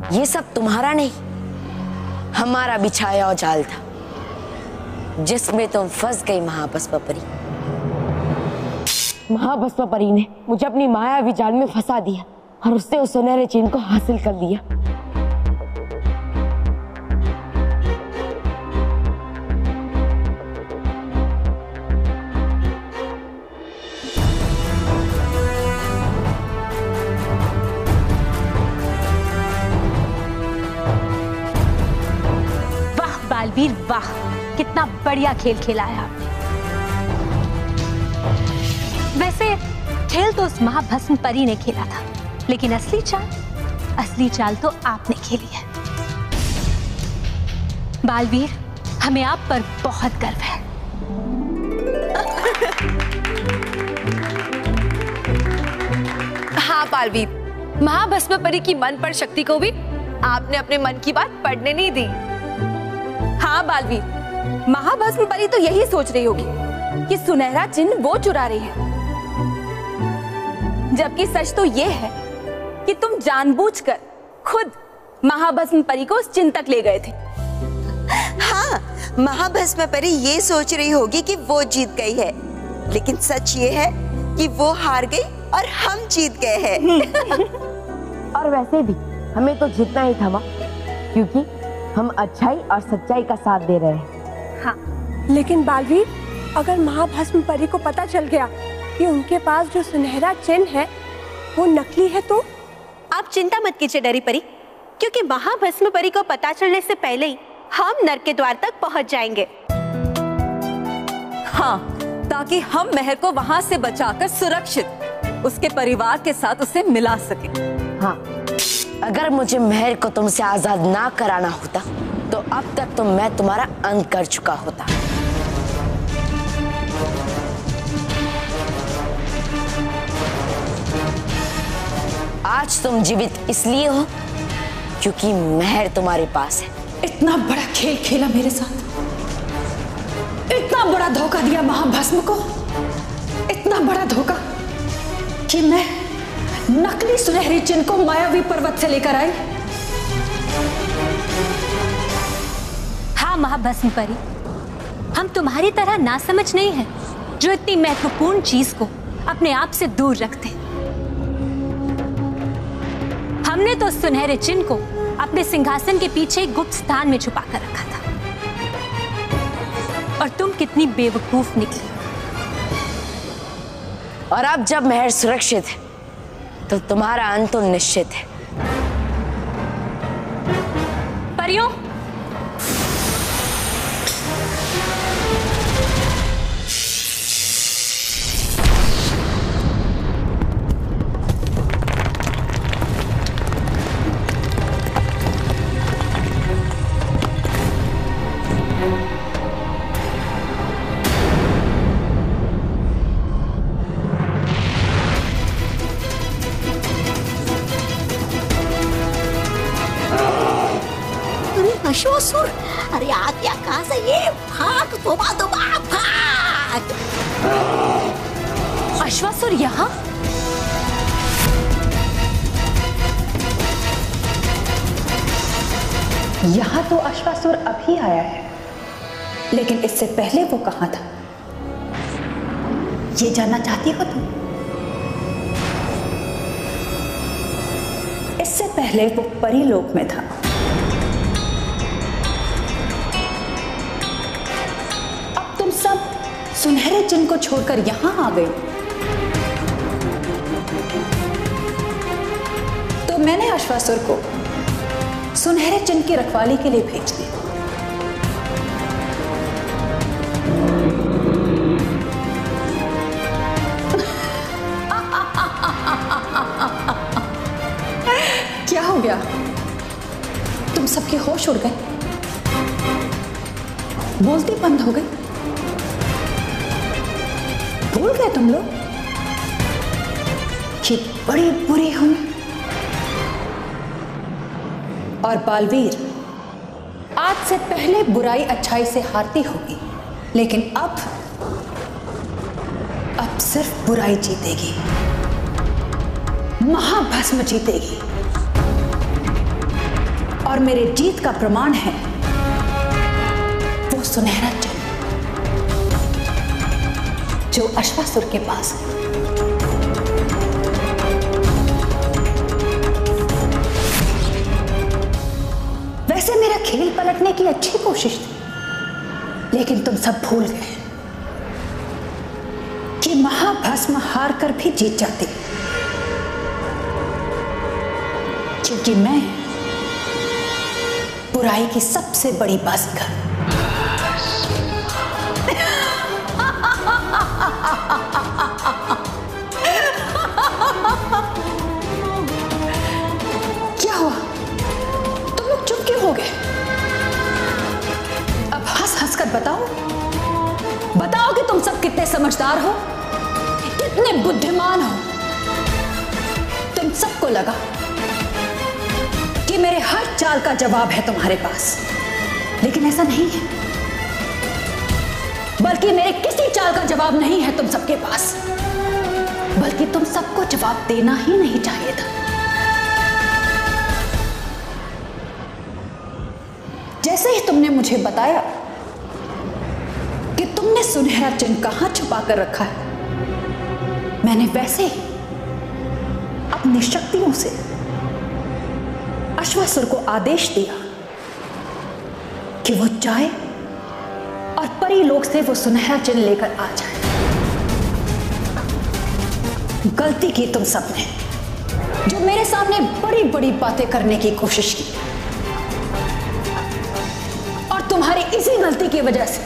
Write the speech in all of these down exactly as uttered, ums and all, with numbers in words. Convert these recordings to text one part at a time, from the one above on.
ये सब तुम्हारा नहीं, हमारा बिछाया हुआ जाल था, जिसमें तुम फंस गई महाभस्म परी। महाभस्म परी ने मुझे अपनी मायावी जाल में फंसा दिया और उससे उस सुनहरे चिन्ह को हासिल कर लिया। वाह बालवीर वाह, कितना बढ़िया खेल खेला है आपने। वैसे खेल तो उस महाभस्म परी ने खेला था, लेकिन असली चाल असली चाल तो आपने खेली है। बालवीर, हमें आप पर बहुत गर्व है। हाँ बालवीर, महाभस्म परी की मन पर शक्ति को भी आपने अपने मन की बात पढ़ने नहीं दी। हाँ बालवीर, महाभस्म परी तो यही सोच रही होगी कि सुनहरा चिन्ह वो चुरा रही है, जबकि सच तो ये है कि तुम जानबूझकर खुद महाभस्म परी को उस चिन्ह तक ले गए थे। हाँ, महाभस्म परी ये सोच रही होगी कि वो जीत गई है, लेकिन सच ये है कि वो हार गई और हम जीत गए हैं। और वैसे भी हमें तो जीतना ही था माँ, क्योंकि हम अच्छाई और सच्चाई का साथ दे रहे हैं। हाँ, लेकिन बालवीर, अगर महाभस्म परी को पता चल गया कि उनके पास जो सुनहरा चिन्ह है वो नकली है तो? आप चिंता मत कीजिए डरी परी, क्योंकि महाभस्म परी को पता चलने से पहले ही हम नर्क के द्वार तक पहुंच जाएंगे। हाँ, ताकि हम महर को वहां से बचाकर सुरक्षित उसके परिवार के साथ उसे मिला सके। हाँ, अगर मुझे महर को तुमसे आजाद ना कराना होता तो अब तक तो मैं तुम्हारा अंत कर चुका होता। आज तुम जीवित इसलिए हो क्योंकि महर तुम्हारे पास है। इतना बड़ा खेल खेला मेरे साथ, इतना बड़ा धोखा दिया महाभस्म को, इतना बड़ा धोखा कि मैं नकली सुनहरी चिन्ह को मायावी पर्वत से लेकर आई। हाँ महाभस्म परी, हम तुम्हारी तरह नासमझ नहीं हैं, जो इतनी महत्वपूर्ण चीज को अपने आप से दूर रखते। हमने तो सुनहरे चिन्ह को अपने सिंहासन के पीछे गुप्त स्थान में छुपा कर रखा था, और तुम कितनी बेवकूफ निकली। और अब जब महर सुरक्षित है तो तुम्हारा अंत तो निश्चित है। परियों, अश्वासुर, अरे आ क्या, कहां से ये? भाग दोबा दोबा भाग। अश्वासुर यहाँ? यहाँ तो अश्वासुर अभी आया है, लेकिन इससे पहले वो कहाँ था, ये जानना चाहती हो तुम? इससे पहले वो परीलोक में था। सब सुनहरे चिन्ह को छोड़कर यहां आ गई, तो मैंने अश्वासुर को सुनहरे चिन्ह की रखवाली के लिए भेज दिया। क्या हो गया, तुम सबके होश उड़ गए, बोलती बंद हो गई, भूल गए तुम लोग कि बड़ी बुरी हूं। और बालवीर, आज से पहले बुराई अच्छाई से हारती होगी, लेकिन अब अब सिर्फ बुराई जीतेगी, महाभस्म जीतेगी। और मेरे जीत का प्रमाण है वो सुनहरा चिन्ह जो अश्वासुर के पास है। वैसे मेरा खेल पलटने की अच्छी कोशिश थी, लेकिन तुम सब भूल गए कि महाभस्म हार कर भी जीत जाती, क्योंकि मैं बुराई की सबसे बड़ी बाजीगर। क्या हुआ? तुम लोग चुप क्यों हो गए? अब हंस हंस कर बताओ बताओ कि तुम सब कितने समझदार हो, कितने बुद्धिमान हो। तुम सबको लगा कि मेरे हर चाल का जवाब है तुम्हारे पास, लेकिन ऐसा नहीं है। बल्कि मेरे किसी चाल का जवाब नहीं है तुम सबके पास, बल्कि तुम सबको जवाब देना ही नहीं चाहिए था। जैसे ही तुमने मुझे बताया कि तुमने सुनहरा चिन्ह कहां छुपा कर रखा है, मैंने वैसे ही अपनी शक्तियों से अश्वासुर को आदेश दिया कि वो जाए और परी लोक से वो सुनहरा चिन्ह लेकर आ जाए। गलती की तुम सबने, जो मेरे सामने बड़ी बड़ी बातें करने की कोशिश की, और तुम्हारी इसी गलती की वजह से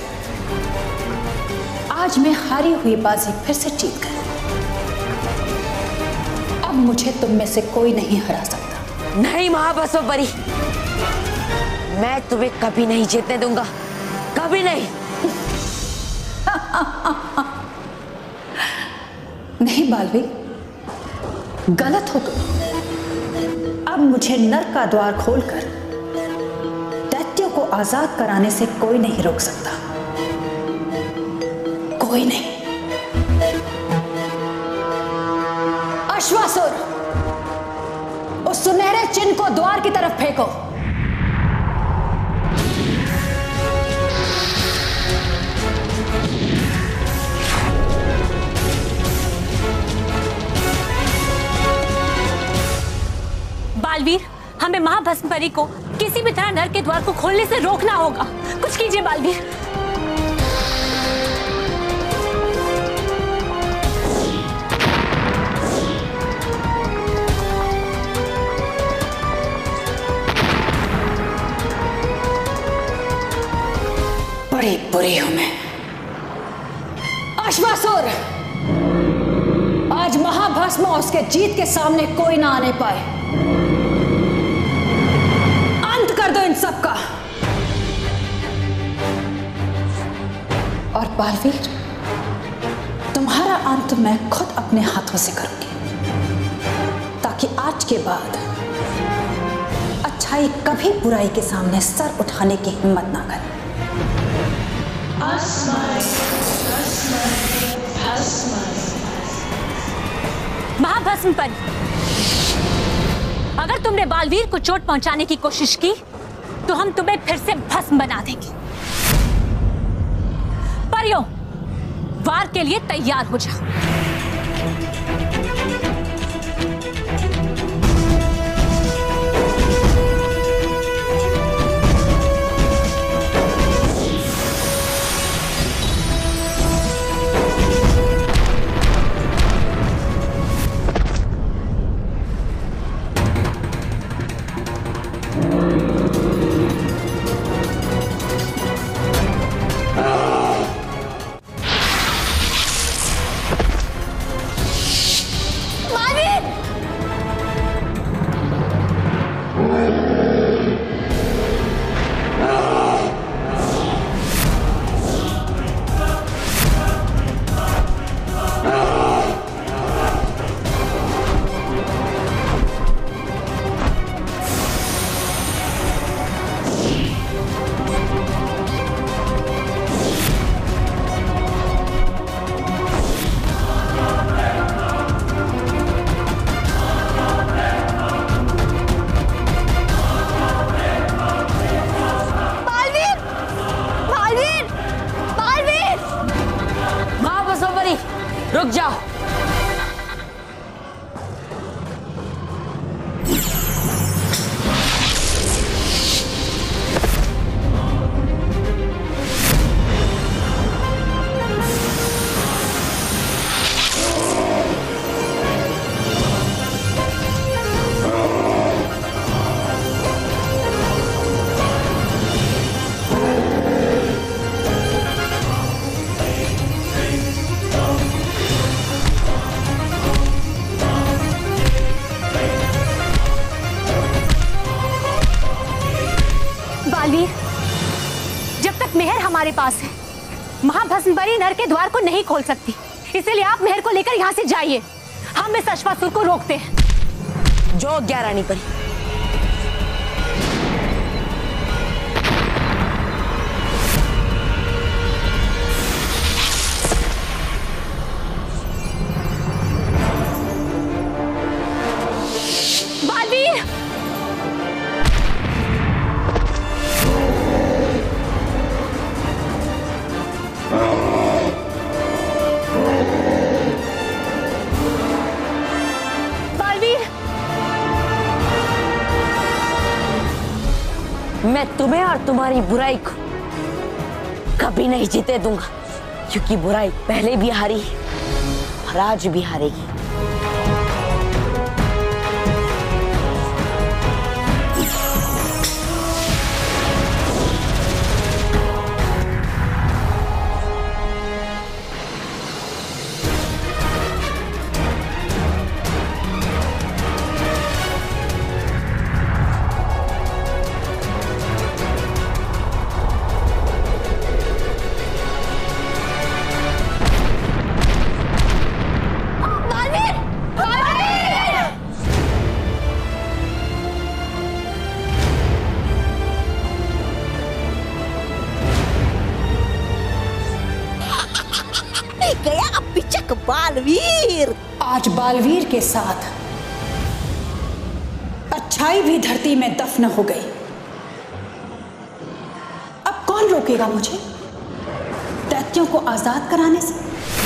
आज मैं हारी हुई बाजी फिर से जीत गई। अब मुझे तुम में से कोई नहीं हरा सकता। नहीं महाभस्म परी, मैं तुम्हें कभी नहीं जीतने दूंगा, कभी नहीं। नहीं बालवी, गलत हो तुम। अब मुझे नर्क का द्वार खोलकर दैत्यों को आजाद कराने से कोई नहीं रोक सकता, कोई नहीं। अश्वासुर, उस सुनहरे चिन्ह को द्वार की तरफ फेंको। बालवीर, हमें महाभस्म परी को किसी भी तरह नर्क के द्वार को खोलने से रोकना होगा। कुछ कीजिए बालवीर। बड़ी बुरी हूं मैं। अश्वासुर, आज महाभस्म और उसके जीत के सामने कोई ना आने पाए। अंत कर दो इन सब का। और बालवीर, तुम्हारा अंत मैं खुद अपने हाथों से करूंगी, ताकि आज के बाद अच्छाई कभी बुराई के सामने सर उठाने की हिम्मत ना करे। महाभस्म परी, अगर तुमने बालवीर को चोट पहुंचाने की कोशिश की तो हम तुम्हें फिर से भस्म बना देंगे। परियों, वार के लिए तैयार हो जाओ। बालवीर, जब तक मेहर हमारे पास है, महाभस्म परी नर के द्वार को नहीं खोल सकती। इसीलिए आप मेहर को लेकर यहाँ से जाइए। हम इस अश्वासुर को रोकते हैं। जो आज्ञा रानी परी। बालवीर, मैं तुम्हें और तुम्हारी बुराई को कभी नहीं जीते दूंगा, क्योंकि बुराई पहले भी हारी है और आज भी हारेगी। गया पिचक बालवीर। आज बालवीर के साथ अच्छाई भी धरती में दफन हो गई। अब कौन रोकेगा मुझे दैत्यों को आजाद कराने से?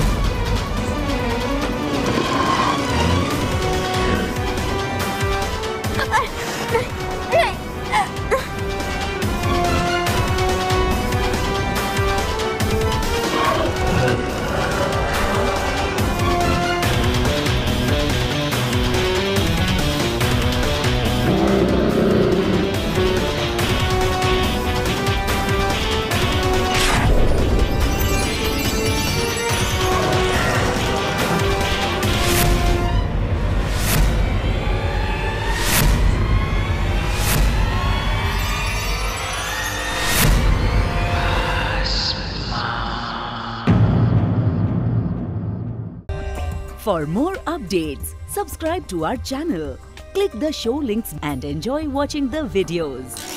For more updates, subscribe to our channel, click the show links and enjoy watching the videos.